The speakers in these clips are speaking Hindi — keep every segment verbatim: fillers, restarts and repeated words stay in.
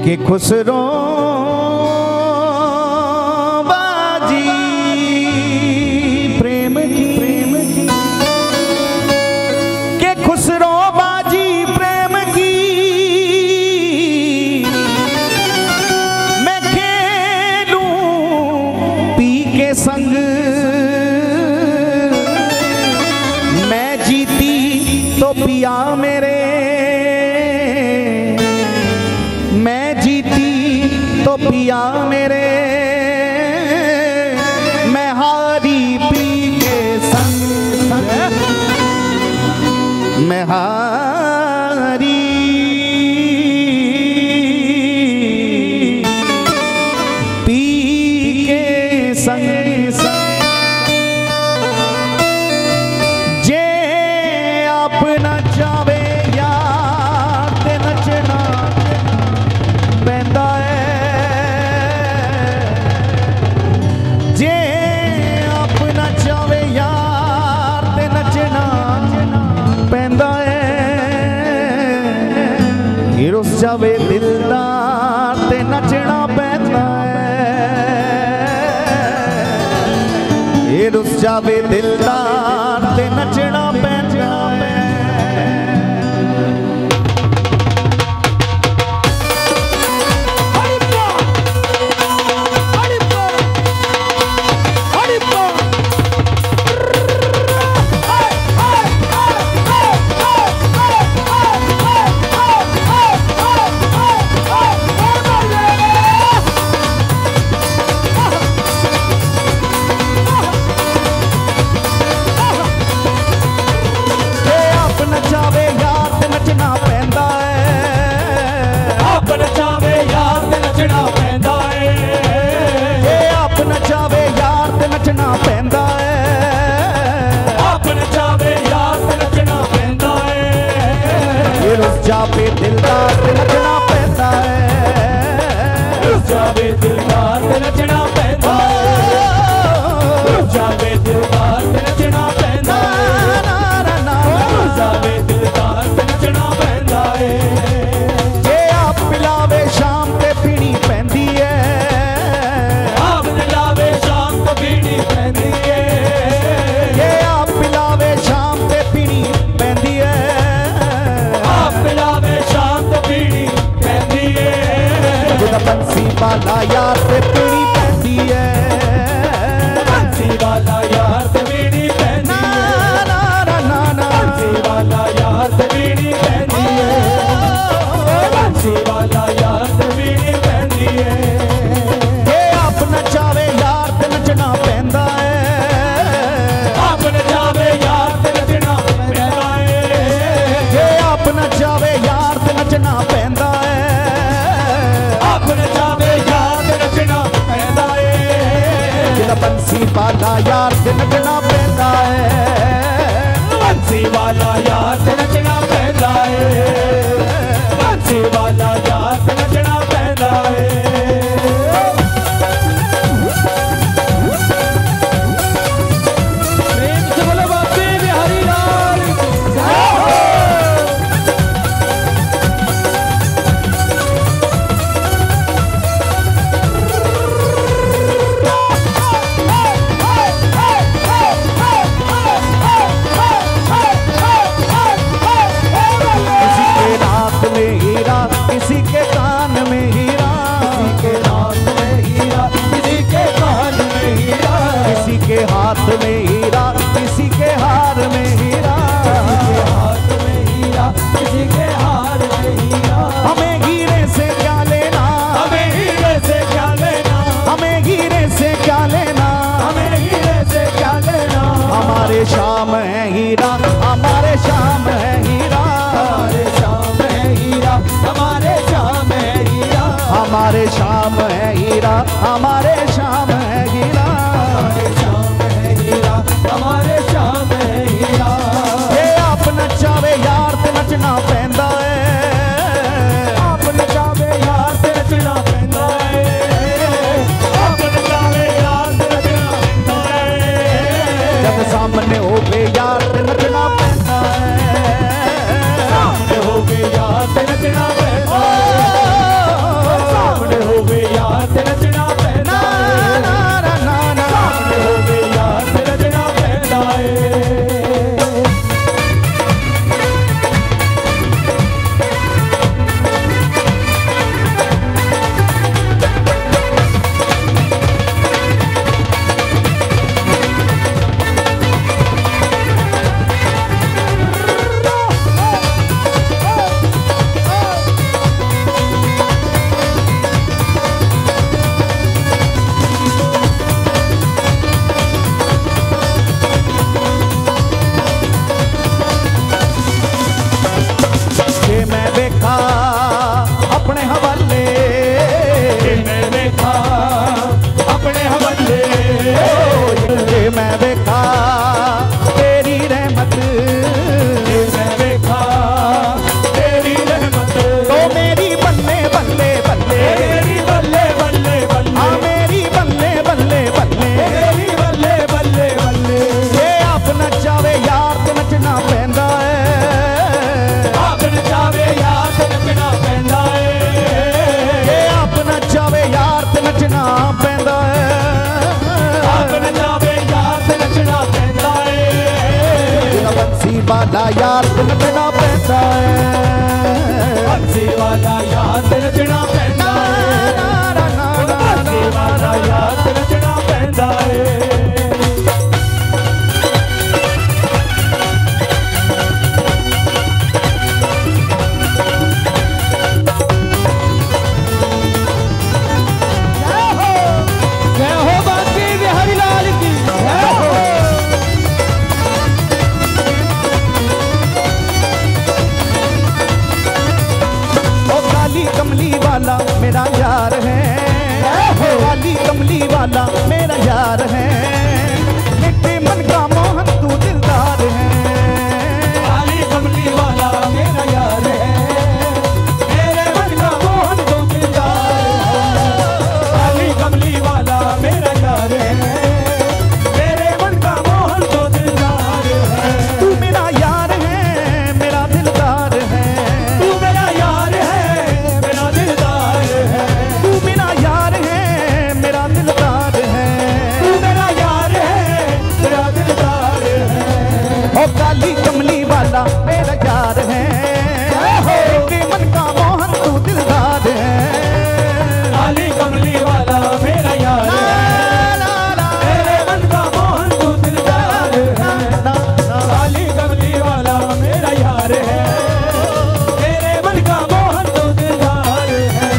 के खुसरो बाजी प्रेम की प्रेम की के खुसरो बाजी प्रेम की मैं खेलूं पी के संग मैं जीती तो पिया मेरे तो पिया मेरे मैं हारी पी के संग मैं हारी पी के संग जे अपना चावे यार ते नचना पैंदा है रुस जावे दिलदार ते नचना पैंदा है रुस जावे दिलदार ते नचना पैंदा है जावे दिलदार ते नचना पैंदा है जावे दिलदार ते नचना पैंदा है जावे दिलदार ते नचना पैंदा है जावे दिलदार ते नचना पैंदा है जे आप पिलावे शाम ते पीनी पैंदी है आप पिलावे शाम ते पीनी पैंदी है जे आप पिलावे शाम ते पीनी पैंदी है बंसी वाला यार ते पीनी पैंदी है बंसी वाला यार ते पीनी पैंदी है ना ना ना ना बंसी वाला यार ते पीनी पैंदी है बंसी वाला यार ते पीनी पैंदी है ये आप नचावे यार ते नचना पैंदा है आप नचावे यार ते नचना पैंदा है ये आप नचावे यार ते नचना पैंदा है बंसी वाला यार ते नचना पैंदा है बंसी वाला यार ते नचना पैंदा है बंसी वाला यार ते नचना पैंदा है प्रेम से बोलो बापी बिहारी लाल किसी के कान में हीरा किसी के हाथ में हीरा किसी के कान में हीरा किसी के हाथ में हीरा किसी के हार में हीरा किसी के हाथ में हीरा किसी के हार में हीरा हमें हीरे से क्या लेना हमें हीरे से क्या लेना हमें हीरे से क्या लेना हमें हीरे से क्या लेना हमारे शाम है हीरा हमारे शाम है हीरा हमारे शाम है हीरा हमारे शाम वाला यार ते नचना पैंदा है बंसी वाला यार ते नचना पैंदा है बंसी वाला यार ते नचना पैंदा है कमली वाला मेरा यार है काली कमली वाला मेरा यार है मिट्टी मन का मोहन तू दिलदार है काली कमली वाला मेरा यार है मेरे मन का मोहन तू दिलदार है काली कमली वाला मेरा यार है मेरे मन का मोहन तू दिलदार है तू मेरा यार है मेरा दिलदार है तू मेरा यार है काली कमली वाला मेरा यार है मेरे मन का मोहन तू दिलदार है काली कमली वाला मेरा यार है मेरे मन का मोहन तू दिलदार है काली कमली वाला मेरा यार है मेरे मन का मोहन तू दिलदार है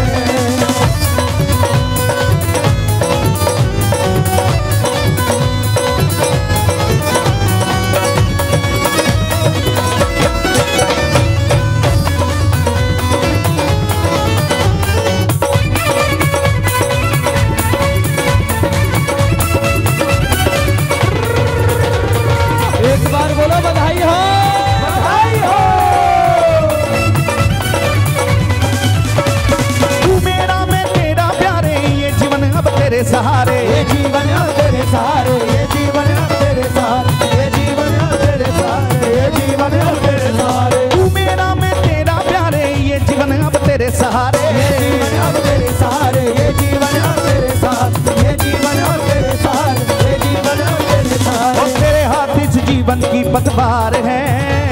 सहारे ये जीवन तेरे सहारे ये जीवन तेरे सहारे ये जीवन तेरे सहारे ये जीवन तेरे सहारे तू मेरा मैं तेरा प्यारे ये जीवन अब तेरे सहारे ये जीवन अब तेरे सहारे ये जीवन तेरे सहारे ये जीवन तेरे सहारे ये जीवन तेरे सहारे और तेरे हाथ इस जीवन की पतवार है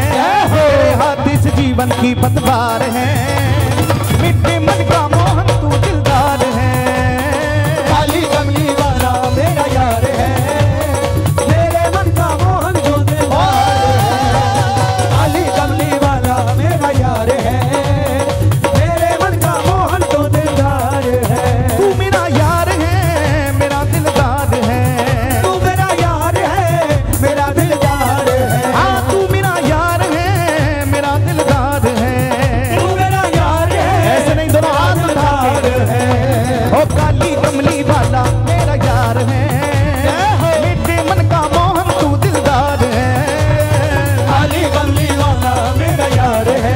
तेरे हाथ इस जीवन की पतवार है मिट्टी मन का मोहन तू दिलदार है काली कमली वाला मेरा यार है मेरे मन का मोहन जो दिलदार है काली कमली वाला मेरा यार है मेरे मन का मोहन जो दिलदार है तू मेरा यार है मेरा दिलदार है तू मेरा यार है मेरा दिलदार है हाँ तू मेरा यार है मेरा दिलदार है तू मेरा यार है ऐसे नहीं दोनों हाथ दिलदार है ओ काली कमली वाला मेरा यार है मिट्टी मन का मोहन तू दिलदार है काली कमली वाला मेरा यार है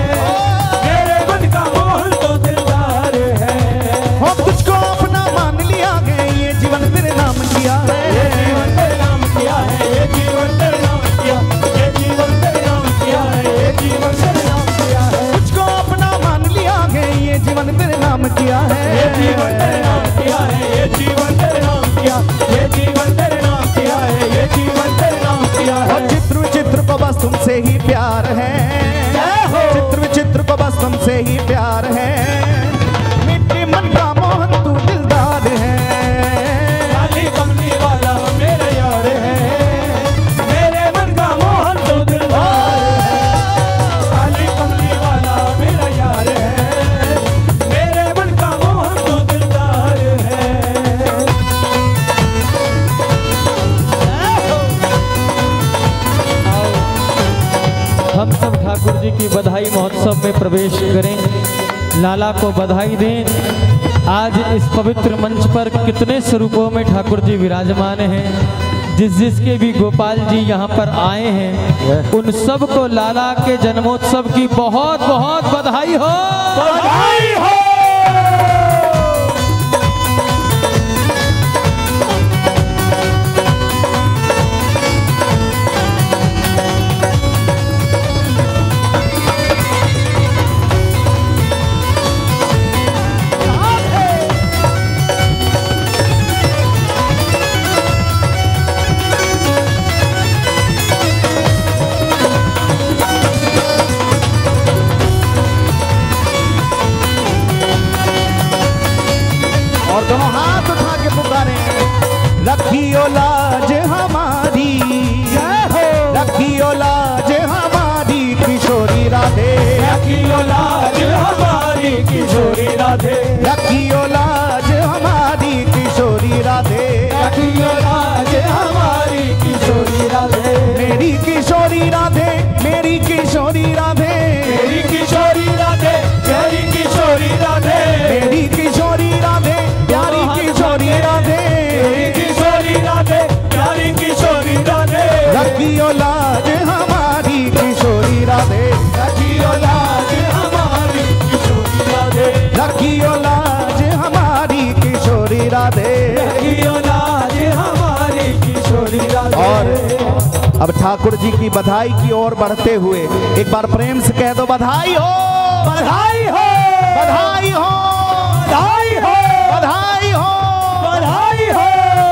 मेरे मन का मोहन तू दिलदार है हो तुझको अपना मान लिया है ये जीवन तेरे नाम किया है ये जीवन तेरे नाम किया है ये जीवन तेरे नाम किया ये जीवन तेरे नाम किया है ये जीवन तेरे नाम किया है तुझको अपना मान लिया है ये जीवन तेरे नाम किया है ये जीवन तेरे नाम किया है ये जीवन तेरे नाम किया ये जीवन तेरे नाम किया है ये जीवन तेरे नाम किया है और चित्र विचित्र को बस तुमसे ही प्यार है चित्र विचित्र को बस तुमसे ही प्यार है मिट्टी मन का मोहन तू दिलदार है काली कमली वाला मेरा यार है मेरे मन का मोहन तू दिलदार है काली कमली वाला मेरा यार है मेरे मन का मोहन तू दिलदार है हम सब ठाकुर जी की बधाई महोत्सव में प्रवेश करें लाला को बधाई दें आज इस पवित्र मंच पर कितने स्वरूपों में ठाकुर जी विराजमान हैं जिस जिसके भी गोपाल जी यहाँ पर आए हैं उन सब को लाला के जन्मोत्सव की बहुत बहुत बधाई हो बधाई हो। रखियो लाज हमारी किशोरी राधे, रखियो लाज हमारी किशोरी राधे, रखियो लाज हमारी किशोरी राधे, मेरी किशोरी राधे, मेरी किशोरी राधे, मेरी किशोरी राधे, प्यारी किशोरी राधे, मेरी किशोरी राधे, प्यारी किशोरी राधे, मेरी किशोरी राधे, प्यारी किशोरी राधे, रखियो लाज हमारी किशोरी राधे, रखियो लाज हमारी किशोरी राधे, रखियो लाज हमारी किशोरी राधे। रखियो लाज हमारी किशोरी राधे। और अब ठाकुर जी की बधाई की ओर बढ़ते हुए एक बार प्रेम से कह दो बधाई हो, बधाई हो, बधाई हो, बधाई हो, बधाई हो, बधाई हो।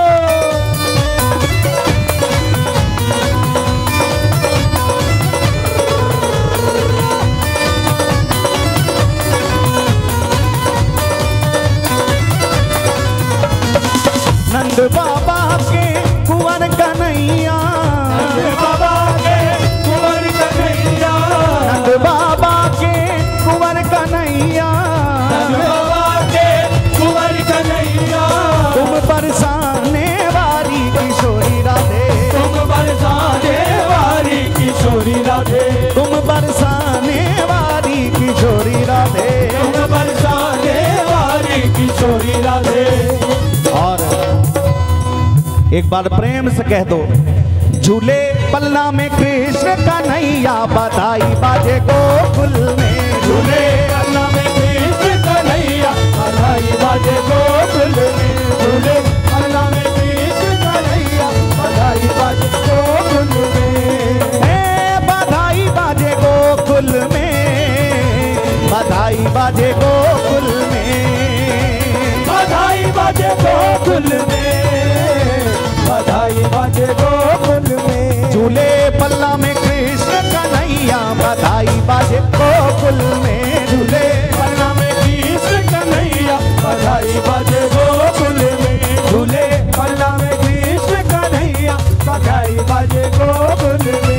नंद बाबा के कुंवर कन्हैया, नंद बाबा के कुंवर कन्हैया, नंद बाबा के कुंवर कन्हैया, नंद बाबा के कुंवर कन्हैया, तुम बरसाने वाली किशोरी राधे, तुम बरसाने वाली किशोरी राधे, तुम बरसाने वाली किशोरी राधे। तुम बरसाने वाली किशोरी राधे। और एक बार प्रेम से कह दो झूले पलना में कृष्ण कन्हैया, बधाई बाजे गोकुल में, झूले पलना में कृष्ण कन्हैया, बधाई बाजे गोकुल में, झूले पलना में कृष्ण कन्हैया, बधाई बाजे गोकुल में, ए बधाई बाजे गोकुल में, बधाई बाजे गोकुल में, बधाई बाजे गोकुल में, बधाई बाजे गोकुल में, झूले पल्ला में कृष्ण कन्हैया, बधाई बाजे गोकुल में, झूले पलना में कृष्ण कन्हैया, बधाई बाजे गोकुल में, झूले पलना में कृष्ण कन्हैया, बधाई बाजे गोकुल में।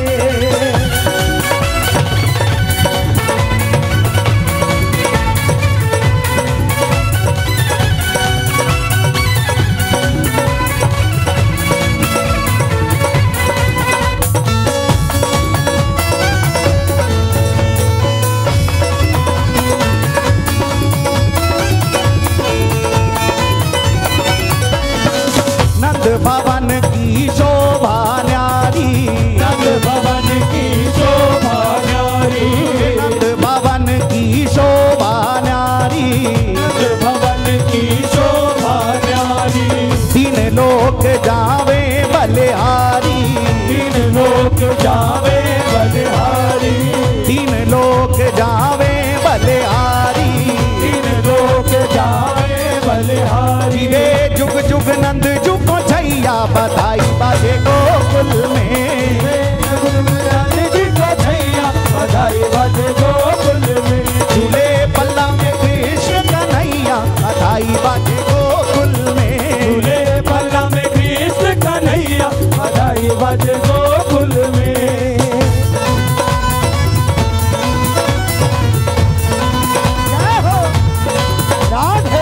नंद भवन की शोभा न्यारी, नंद भवन की शोभा न्यारी, नंद भवन की शोभा न्यारी, नंद भवन की शोभा न्यारी, तीन लोक जावे बलिहारी, तीन लोक जावे बलिहारी, तीन लोक जावे बलिहारी, तीन लोक जावे बलिहारी, रे जुग जुग नंद जुग छैया, बधाई बाजे गोकुल में, जी को छैया, बधाई बाजे गोकुल में, झूले पल्ला में कृष्ण कन्हैया, बधाई बाजे गोकुल में, झूले पलना में कृष्ण कन्हैया, बधाई बाजे गोकुल में। जय हो राधे।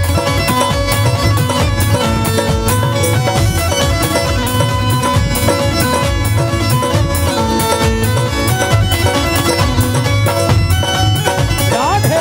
राधे।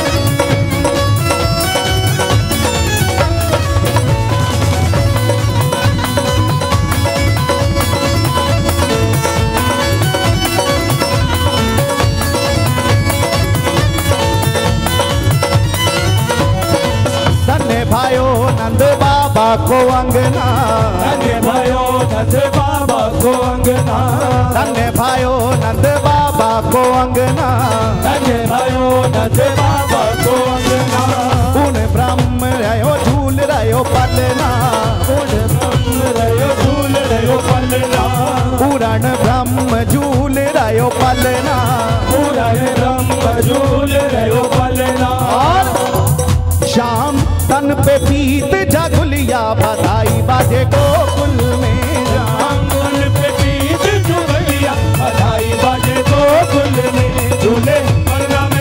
धन्य भाइयों नंद बाबा को अंगना, धन्य भयो नंद बाबा को अंगना, धन्य भाइयों नंद बाबा को अंगना, धन्य भयो नंद बाबा को अंगना, उन ब्रह्म रहो झूल रहो पलना, उन ब्रह्म रहो झूल रहो पलना, पूरण ब्रह्म झूल रहो पलना, पूरण ब्रह्म झूल रहो पलना, और शाम तन पे पीत जगुलिया, बधाई बाजे गोकुल में, आंगन पे पीत जुगलिया, बधाई बाजे गोकुल में, झूले पलना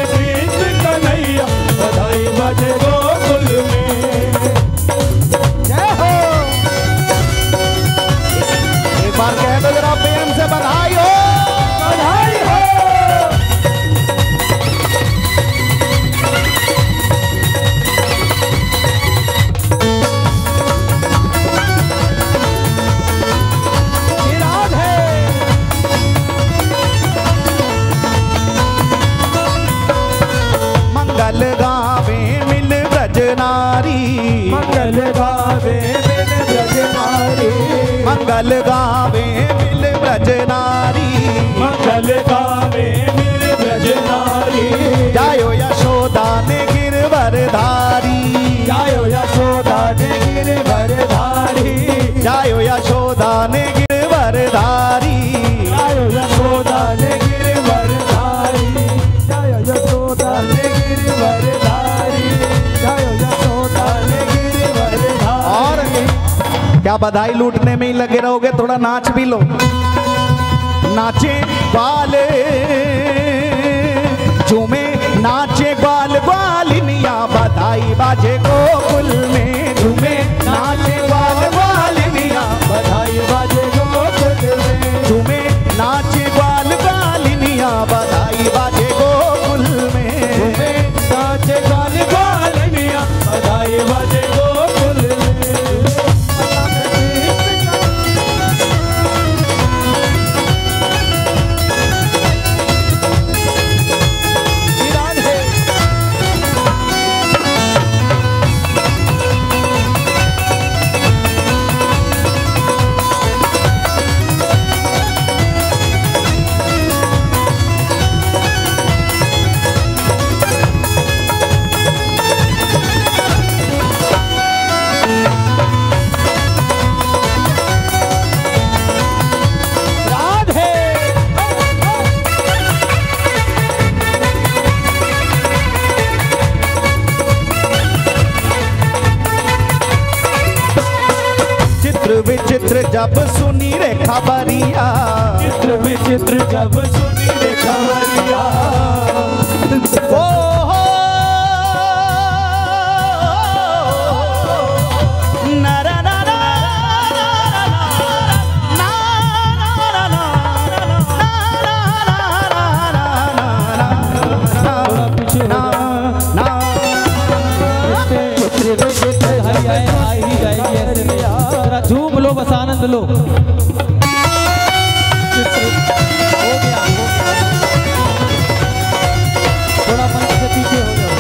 मंगल गावे मिल ब्रज नारी, मंगल गावे मिल ब्रज नारी। जायो यशोदा ने गिरवर धारी, जायो यशोदा ने गिरवर धारी, जायो यशोदा ने गिरवर धारी, जायो यशोदा ने गिरवर धारी, जायो यशोदा ने गिरवर धारी, जायो यशोदा ने गिरवर धारी। और क्या बधाई लूटने में ही लगे रहोगे, थोड़ा नाच भी लो। नाचे वाले झूमे नाचे ग्वाल ग्वालिनिया, बधाई बाजे गोकुल में झूमे नाचे ग्वाल ग्वालिनिया, बधाई बाजे गोकुल में झूमे नाचे ग्वाल ग्वालिनिया, बधाई बाजे गोकुल में झूमे नाचे ग्वाल ग्वालिनिया, बधाई बाजे गोकुल में। विचित्र जब सुनी रे खबरिया, चित्र विचित्र जब सुनी रे खबरिया, ओ हो नरा नरा झूम लो, बस आनंद लो। हो गया, थोड़ा मंच से पीछे हो जाओ।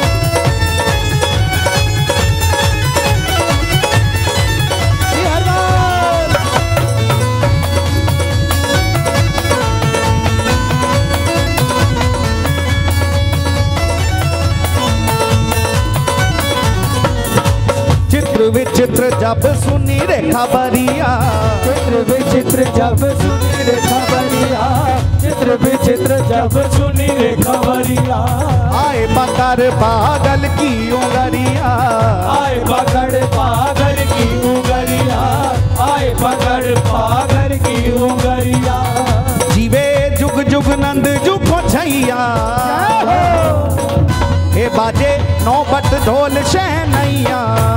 चित्र विचित्र जब सुनी रे खबरिया, चित्र विचित्र जब सुनी रे खबरिया, चित्र विचित्र जब सुनी रे खबरिया, आए पकड़ पागल की उंगरिया, आए पकड़ पागल की उंगरिया, आए पकड़ पागल की उंगरिया। जीवे जुग जुग नंद जुग छैया, हे बाजे नौबत ढोल शहनैया,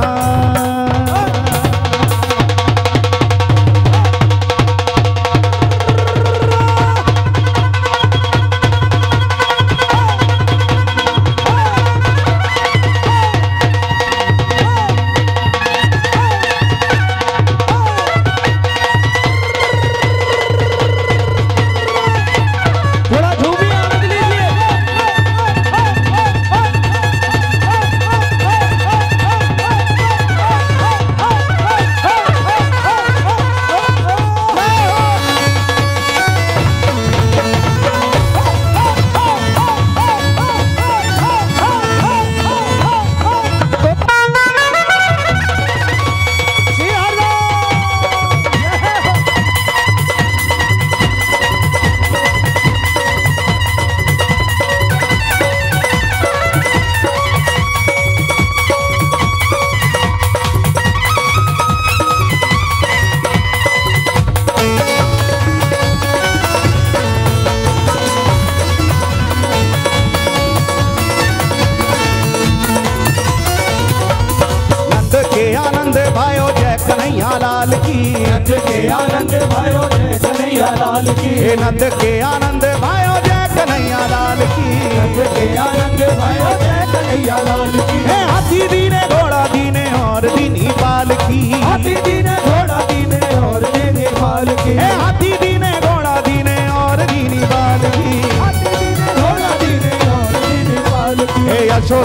लाल की, नंद के आनंद भयो जय कन्हैया लाल की, हे नंद के आनंद भयो जय कन्हैया लाल की, नंद के आनंद भयो जय कन्हैया लाल की। हे हाथी दीने घोड़ा दीने और दीनी पाल की, हाथी दीने घोड़ा दीने और दीनी पाल की, हे हाथी दीने घोड़ा दीने और दीनी पाल की, हाथी दीने घोड़ा दीने और दीनी पाल की। हे यशोदा